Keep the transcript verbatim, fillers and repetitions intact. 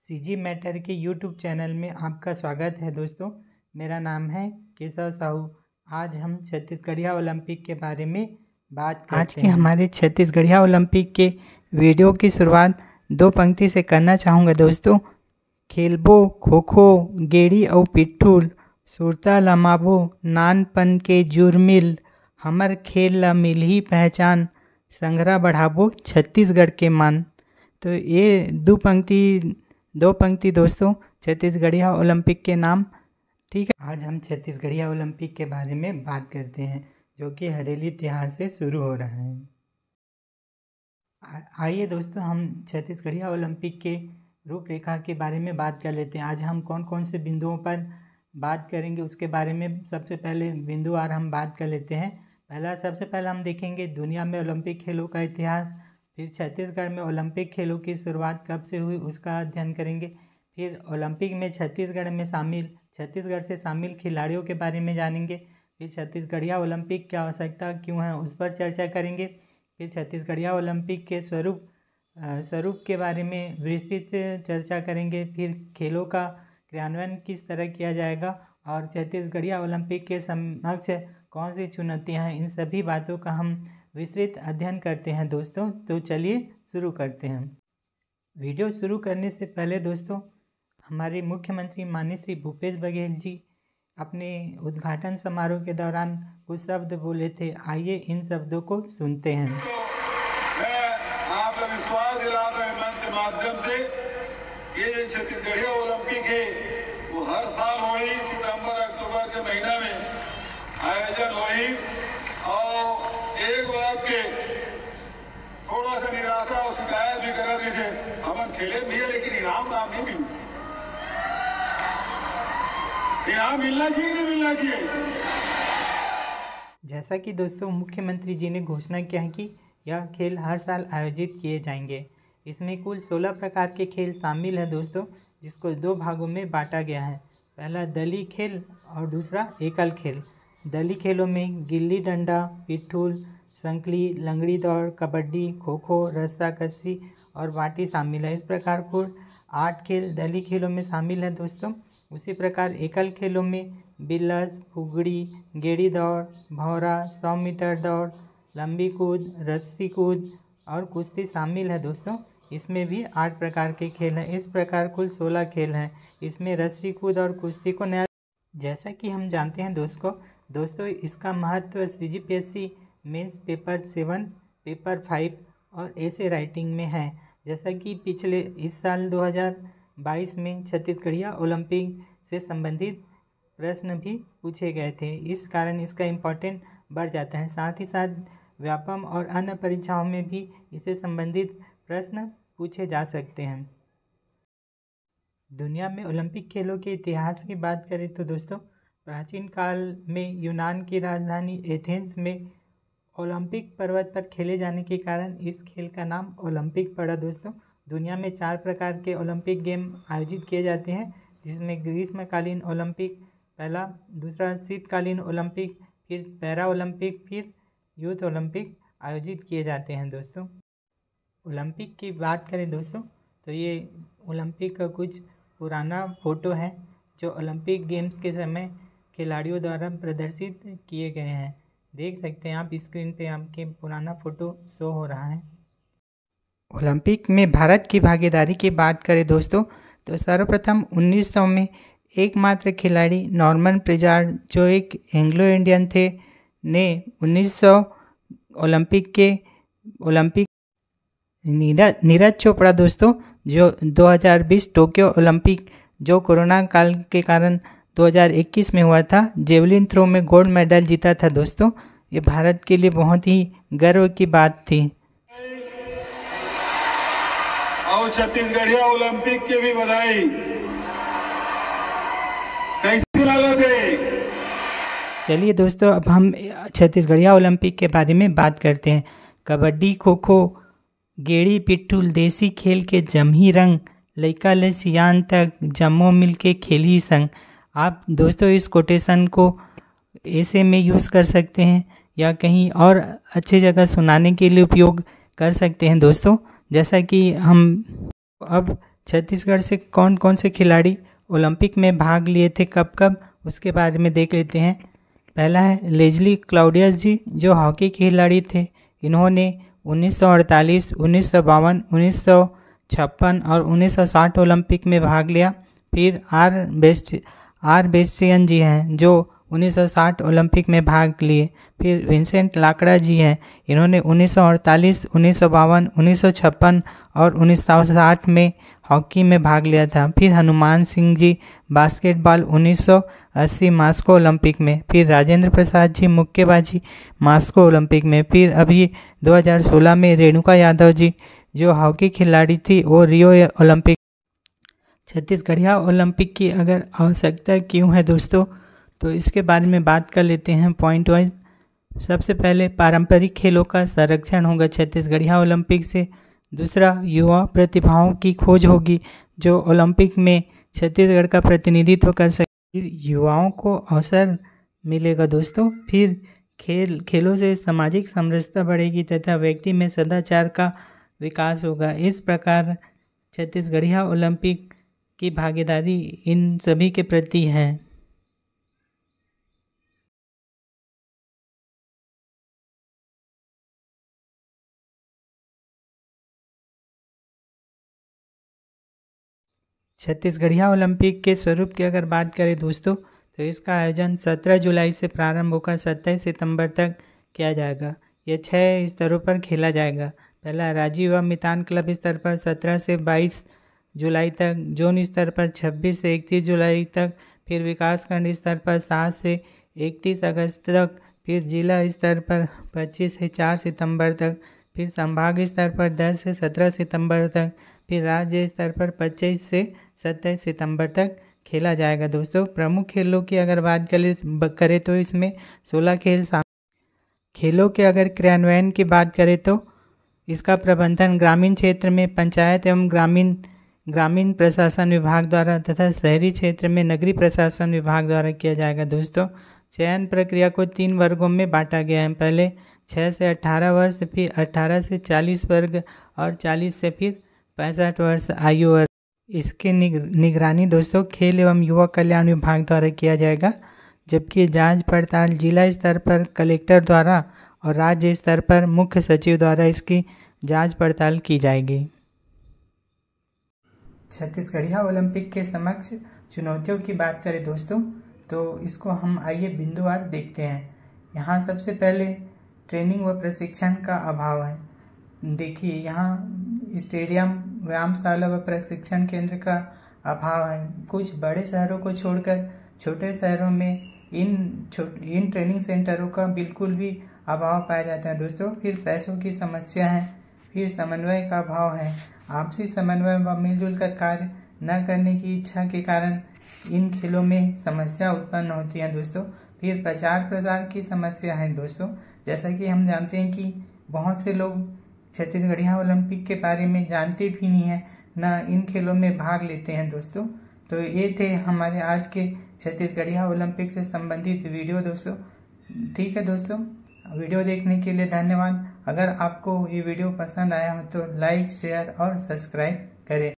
CG matter के YouTube channel में आपका स्वागत है दोस्तों। मेरा नाम है केशव साहू। आज हम छत्तीसगढ़िया ओलंपिक के बारे में बात करते हैं। आज के हमारे छत्तीसगढ़िया ओलंपिक के वीडियो की शुरुआत दो पंक्ति से करना चाहूँगा दोस्तों। खेलबो खो खो गेड़ी और पिट्ठूल, सुरता लमाबो नानपन के जुर्मिल, हमर खेल ला मिलही पहचान, संग्रह बढ़ाबो छत्तीसगढ़ के मान। तो ये दो पंक्ति दो पंक्ति दोस्तों छत्तीसगढ़िया ओलंपिक के नाम। ठीक है, आज हम छत्तीसगढ़िया ओलंपिक के बारे में बात करते हैं जो कि हरेली त्योहार से शुरू हो रहा है। आइए दोस्तों, हम छत्तीसगढ़िया ओलंपिक के रूपरेखा के बारे में बात कर लेते हैं। आज हम कौन कौन से बिंदुओं पर बात करेंगे उसके बारे में सबसे पहले बिंदुवार हम बात कर लेते हैं। पहला सबसे पहले हम देखेंगे दुनिया में ओलंपिक खेलों का इतिहास, फिर छत्तीसगढ़ में ओलंपिक खेलों की शुरुआत कब से हुई उसका अध्ययन करेंगे, फिर ओलंपिक में छत्तीसगढ़ में शामिल छत्तीसगढ़ से शामिल खिलाड़ियों के बारे में जानेंगे, फिर छत्तीसगढ़िया ओलंपिक की आवश्यकता क्यों है उस पर चर्चा करेंगे, फिर छत्तीसगढ़िया ओलंपिक के स्वरूप स्वरूप के बारे में विस्तृत चर्चा करेंगे, फिर खेलों का क्रियान्वयन किस तरह किया जाएगा और छत्तीसगढ़िया ओलंपिक के समक्ष कौन सी चुनौतियाँ हैं, इन सभी बातों का हम विस्तृत अध्ययन करते हैं दोस्तों। तो चलिए शुरू करते हैं। वीडियो शुरू करने से पहले दोस्तों, हमारे मुख्यमंत्री माननीय श्री भूपेश बघेल जी अपने उद्घाटन समारोह के दौरान कुछ शब्द बोले थे। आइए इन शब्दों को सुनते हैं। मैं आपको विश्वास दिला रहा हूं मंच के माध्यम से, ये छत्तीसगढ़िया ओलंपिक है वो हर साल वही सितंबर अक्टूबर के महीना में आयोजन हुई। और एक बात के थोड़ा सा निराशा और शिकायत भी कर रही थे, हम खेले भी है लेकिन इनाम नाम नहीं मिली। इनाम मिलना चाहिए नहीं मिलना चाहिए। जैसा कि दोस्तों मुख्यमंत्री जी ने घोषणा किया है कि यह खेल हर साल आयोजित किए जाएंगे। इसमें कुल सोलह प्रकार के खेल शामिल हैं दोस्तों, जिसको दो भागों में बांटा गया है। पहला दली खेल और दूसरा एकल खेल। दली खेलों में गिल्ली डंडा, पिट्ठूल, संकली, लंगड़ी दौड़, कबड्डी, खो खो, रस्सा कस्सी और बाटी शामिल है। इस प्रकार कुल आठ खेल दली खेलों में शामिल हैं दोस्तों। उसी प्रकार एकल खेलों में बिल्लस, फुगड़ी, गेड़ी दौड़, भौरा, सौ मीटर दौड़, लंबी कूद, रस्सी कूद और कुश्ती शामिल है दोस्तों। इसमें भी आठ प्रकार के खेल हैं। इस प्रकार कुल सोलह खेल हैं। इसमें रस्सी कूद और कुश्ती को नया, जैसा कि हम जानते हैं दोस्तों दोस्तों इसका महत्व C G P S C mains paper seven, paper five और ऐसे राइटिंग में है। जैसा कि पिछले इस साल दो हज़ार बाईस में छत्तीसगढ़िया ओलंपिक से संबंधित प्रश्न भी पूछे गए थे, इस कारण इसका इम्पोर्टेंट बढ़ जाता है। साथ ही साथ व्यापम और अन्य परीक्षाओं में भी इससे संबंधित प्रश्न पूछे जा सकते हैं। दुनिया में ओलंपिक खेलों के इतिहास की बात करें तो दोस्तों प्राचीन काल में यूनान की राजधानी एथेंस में ओलंपिक पर्वत पर खेले जाने के कारण इस खेल का नाम ओलंपिक पड़ा दोस्तों। दुनिया में चार प्रकार के ओलंपिक गेम आयोजित किए जाते हैं, जिसमें ग्रीष्मकालीन ओलंपिक पहला, दूसरा शीतकालीन ओलंपिक, फिर पैरा ओलंपिक, फिर यूथ ओलंपिक आयोजित किए जाते हैं दोस्तों। ओलंपिक की बात करें दोस्तों तो ये ओलंपिक का कुछ पुराना फ़ोटो है जो ओलंपिक गेम्स के समय खिलाड़ियों द्वारा प्रदर्शित किए गए हैं। देख सकते हैं आप स्क्रीन पे आपके पुराना फ़ोटो शो हो रहा है। ओलंपिक में भारत की भागीदारी की बात करें दोस्तों तो सर्वप्रथम उन्नीस सौ में एकमात्र खिलाड़ी नॉर्मन प्रिजार्ड जो एक एंग्लो इंडियन थे ने उन्नीस सौ ओलंपिक के ओलंपिक नीरज नीरज चोपड़ा दोस्तों जो दो हज़ार बीस टोक्यो ओलंपिक जो कोरोना काल के कारण दो हज़ार इक्कीस में हुआ था, जेवलिन थ्रो में गोल्ड मेडल जीता था दोस्तों। ये भारत के लिए बहुत ही गर्व की बात थी। और छत्तीसगढ़िया ओलंपिक के भी बधाई। कैसी लागत है? चलिए दोस्तों, अब हम छत्तीसगढ़िया ओलंपिक के बारे में बात करते हैं। कबड्डी, खो खो, गेड़ी पिट्ठूल देसी खेल के जमही रंग, लइका ले सियान तक जम्मो मिल के खेली संग। आप दोस्तों इस कोटेशन को ऐसे में यूज़ कर सकते हैं या कहीं और अच्छी जगह सुनाने के लिए उपयोग कर सकते हैं दोस्तों। जैसा कि हम अब छत्तीसगढ़ से कौन कौन से खिलाड़ी ओलंपिक में भाग लिए थे, कब कब, उसके बारे में देख लेते हैं। पहला है लेजली क्लाउडियस जी, जो हॉकी खिलाड़ी थे। इन्होंने उन्नीस सौ अड़तालीस, उन्नीस सौ बावन, उन्नीस सौ छप्पन और उन्नीस सौ साठ ओलंपिक में भाग लिया। फिर आर बेस्ट आर बेस्टियन जी हैं, जो उन्नीस सौ साठ ओलंपिक में भाग लिए। फिर विंसेंट लाकड़ा जी हैं, इन्होंने उन्नीस सौ अड़तालीस, उन्नीस सौ बावन, उन्नीस सौ छप्पन और उन्नीस सौ साठ में हॉकी में भाग लिया था। फिर हनुमान सिंह जी बास्केटबॉल उन्नीस सौ अस्सी मास्को ओलंपिक में। फिर राजेंद्र प्रसाद जी मुक्केबाजी मास्को ओलंपिक में। फिर अभी दो हज़ार सोलह में रेणुका यादव जी, जो हॉकी खिलाड़ी थी, वो रियो ओलंपिक। छत्तीसगढ़िया ओलंपिक की अगर आवश्यकता क्यों है दोस्तों, तो इसके बारे में बात कर लेते हैं पॉइंट वाइज। सबसे पहले पारंपरिक खेलों का संरक्षण होगा छत्तीसगढ़िया ओलंपिक से। दूसरा, युवा प्रतिभाओं की खोज होगी जो ओलंपिक में छत्तीसगढ़ का प्रतिनिधित्व कर सके। फिर युवाओं को अवसर मिलेगा दोस्तों। फिर खेल खेलों से सामाजिक समरसता बढ़ेगी तथा व्यक्ति में सदाचार का विकास होगा। इस प्रकार छत्तीसगढ़िया ओलंपिक की भागीदारी इन सभी के प्रति है। छत्तीसगढ़िया ओलंपिक के स्वरूप की अगर बात करें दोस्तों, तो इसका आयोजन सत्रह जुलाई से प्रारंभ होकर सत्ताईस सितंबर तक किया जाएगा। यह छः स्तरों पर खेला जाएगा। पहला, राज्य व मितान क्लब स्तर पर सत्रह से बाईस जुलाई तक, जोन स्तर पर छब्बीस से इकतीस जुलाई तक, फिर विकासखंड स्तर पर सात से इकतीस अगस्त तक, फिर जिला स्तर पर पच्चीस से चार सितंबर तक, फिर संभाग स्तर पर दस से सत्रह सितंबर तक, फिर राज्य स्तर पर पच्चीस से सत्ताईस सितंबर तक खेला जाएगा दोस्तों। प्रमुख खेलों की अगर बात करें तो इसमें सोलह खेल शामिल। खेलों के अगर क्रियान्वयन की बात करें तो इसका प्रबंधन ग्रामीण क्षेत्र में पंचायत एवं ग्रामीण ग्रामीण प्रशासन विभाग द्वारा तथा शहरी क्षेत्र में नगरीय प्रशासन विभाग द्वारा किया जाएगा दोस्तों। चयन प्रक्रिया को तीन वर्गों में बांटा गया है। पहले छः से अठारह वर्ष, फिर अठारह से चालीस वर्ग और चालीस से फिर पैंसठ वर्ष आयु वर्ग। इसकी निगरानी दोस्तों खेल एवं युवा कल्याण विभाग द्वारा किया जाएगा, जबकि जांच पड़ताल जिला स्तर पर कलेक्टर द्वारा और राज्य स्तर पर मुख्य सचिव द्वारा इसकी जांच पड़ताल की जाएगी। छत्तीसगढ़िया ओलंपिक के समक्ष चुनौतियों की बात करें दोस्तों, तो इसको हम आइए बिंदुवार देखते हैं। यहाँ सबसे पहले ट्रेनिंग व प्रशिक्षण का अभाव है। देखिए, यहाँ स्टेडियम, व्यायामशाला व प्रशिक्षण केंद्र का अभाव है। कुछ बड़े शहरों को छोड़कर छोटे शहरों में इन इन ट्रेनिंग सेंटरों का बिल्कुल भी अभाव पाया जाता है दोस्तों। फिर पैसों की समस्या है। फिर समन्वय का अभाव है। आपसी समन्वय व मिलजुल कर कार्य न करने की इच्छा के कारण इन खेलों में समस्या उत्पन्न होती है दोस्तों। फिर प्रचार प्रसार की समस्या है दोस्तों। जैसा कि हम जानते हैं कि बहुत से लोग छत्तीसगढ़िया ओलंपिक के बारे में जानते भी नहीं है, न इन खेलों में भाग लेते हैं दोस्तों। तो ये थे हमारे आज के छत्तीसगढ़िया ओलंपिक से संबंधित वीडियो दोस्तों। ठीक है दोस्तों, वीडियो देखने के लिए धन्यवाद। अगर आपको ये वीडियो पसंद आया हो तो लाइक, शेयर और सब्सक्राइब करें।